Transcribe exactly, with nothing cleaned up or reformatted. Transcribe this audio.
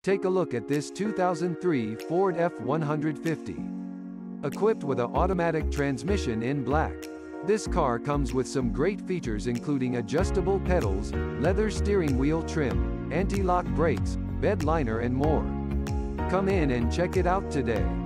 Take a look at this two thousand three Ford F one fifty. Equipped with an automatic transmission in black, this car comes with some great features including adjustable pedals, leather steering wheel trim, anti-lock brakes, bed liner and more. Come in and check it out today.